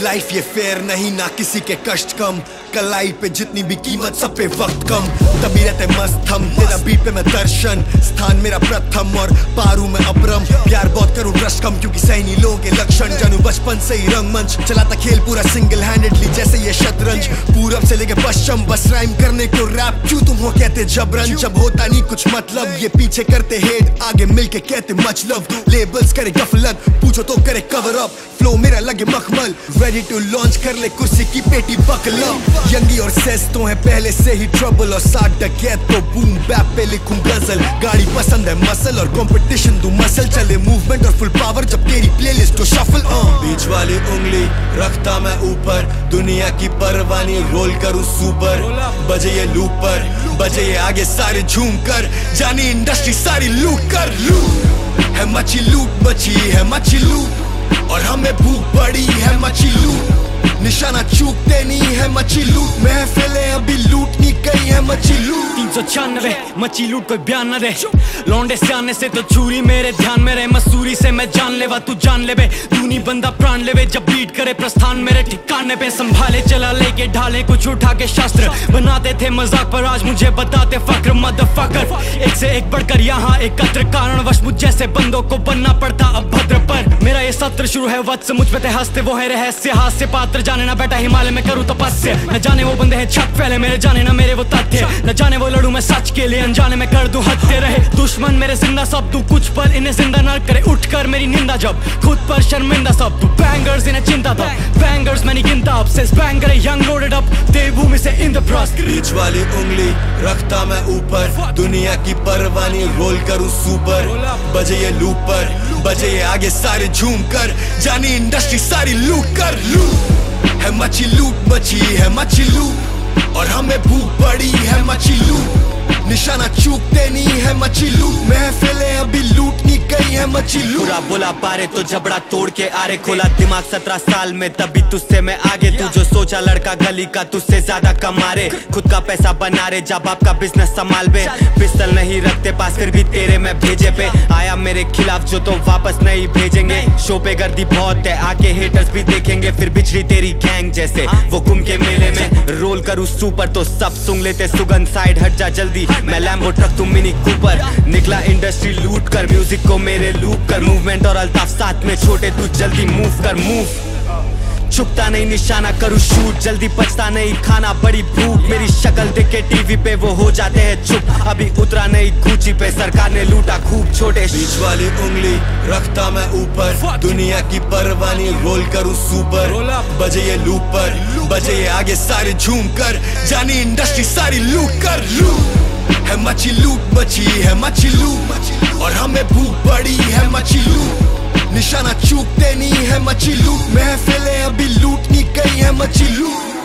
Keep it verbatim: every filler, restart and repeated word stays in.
Life ये fair नहीं, ना किसी के कष्ट कम, कलाई पे जितनी भी कीमत सब पे वक्त कम। तभी रहते मस्त हम, तेरा बीट पे मैं दर्शन, स्थान मेरा प्रथम और पारू में अपरम। प्यार बहुत करूं रश कम, क्योंकि सही लोगों के लक्षण जानू बचपन से ही रंगमंच चलाता खेल पूरा सिंगल हैंडेडली जैसे ये शतरंज। पूरब से लेके पश्चिम बस राइम करने को रैप, क्यों तुम हो कहते जबरन जब होता नहीं कुछ मतलब। ये पीछे करते हेड, आगे मिलके कहते मतलब। लेबल्स करे गफलत, पूछो तो करे कवर अप, फ्लो मेरा लगे मखमल, रेडी टू लॉन्च कर ले कुर्सी की पेटी बकल अप। यंगी और सेस तो है पहले से ही ट्रबल, और साथ डकैत तो बूम बैप पे लिखूं गजल। गाड़ी पसंद है मसल और कंपटीशन दूं मसल, चले मूवमेंट और फुल पावर जब तेरी प्लेलिस्ट तो शफल। बीच वाली उंगली रखता मैं ऊपर, दुनिया की परवानी रोल करूं सुपर। बजे ये लूप पर, बजे ये आगे सारे झूम कर, जानी इंडस्ट्री सारी लूट कर। लूट है मची लूट, मची है मची लूट, और हमें भूख पड़ी है मची लूट। निशाना चूकते नहीं है मची लूट, महफिलें अभी लूटनी गई है मची लूट। तीन सौ छियानवे मची लूट कोई बयान न दे, लौंडे से आने से तो चूरी मेरे ध्यान में रहे। मसूरी से मैं जान लेवा तू जान ले बे, दूनी बंदा प्राण लेवे जब बीट करे प्रस्थान मेरे ठिकाने पे। संभाले चला लेके ढाले कुछ उठा के शास्त्र, बनाते थे मजाक पर आज मुझे बताते फक्र। मदरफकर एक से एक बढ़कर यहाँ एकत्र, कारणवश मुझ जैसे बंदों को बनना पड़ता अब भद्र पर। मेरा ये सत्र शुरू है वत्स, मुझ पे थे हंसते वो है रहस्य, हास्य पात्र जाने ना बेटा हिमालय में करूँ तपस्या। न जाने वो बंदे हैं छत फैले मेरे, जाने ना मेरे वो तथ्य, न जाने वो लड़ू मैं सच के लिए, अनजाने में कर दूं हत्या। रहे दुश्मन मेरे जिंदा सब, तू कुछ पर इन्हें जिंदा न करे, उठकर मेरी निंदा जब खुद पर शर्मिंदा सब। तू बैंगर्स इन्हें चिंता था, बैंगर्स मैं नहीं गिनता अब से, बैंग करे यंग लोडेड अप देवभूमि से इंद्रप्रस्थ। बीच वाली उंगली रखता मैं ऊपर, दुनिया की परवानी रोल करूं सुपर। बजे ये लूप पर, बजे ये आगे सारे झूम कर, जानी इंडस्ट्री सारी लूट कर। लूट है मची लूट, मची है मची लूट, और हमें भूख पड़ी है मची लूट। निशाना चूकते नहीं है मची लूट, महफिलें अभी लूटनी गई है मची लूट। पूरा बोला पारे तो जबड़ा तोड़ के आरे, खोला दिमाग सत्रह साल में तभी तुझसे मैं आगे। तू जो सोचा लड़का गली का तुझसे ज्यादा कमा रे, खुद का पैसा बना रे, जब आपका बिजनेस संभाल बे। पिस्टल नहीं रखते पास फिर भी तेरे में भेजे पे, आया मेरे खिलाफ जो तो वापस नहीं भेजेंगे। शो पे गर्दी बहुत है, आके हेटर्स भी देखेंगे, फिर बिछड़ी तेरी गैंग जैसे वो कुंभ के मेले में। रोल करूँ सुपर तो सब सुन लेते, सुगंध साइड हट जा जल्दी, मैं लैम्बो ट्रक तुम मिनी कूपर। निकला इंडस्ट्री लूट कर, म्यूजिक को मेरे लूप कर, मूवमेंट और अल्ताफ साथ में छोटे, तू जल्दी मूव कर मूव। छुपता नहीं निशाना करूँ शूट, जल्दी पचता नहीं खाना बड़ी भूख। मेरी शक्ल देख के टीवी पे वो हो जाते हैं चुप, अभी उतरा नहीं कूची पे, सरकार ने लूटा खूब छोटे। बीच वाली उंगली रखता मैं ऊपर, दुनिया की परवानी रोल करूँ सुपर। बजे ये लूप पर, बजे ये आगे सारे झूम कर, जानी इंडस्ट्री सारी लूट कर। लूट है मची लूट, मची है मची लूट, और हमें भूख पड़ी है मची लूट। निशाना चूकते नहीं है मची लूट, महफिलें अभी लूटनी गई है मची लूट।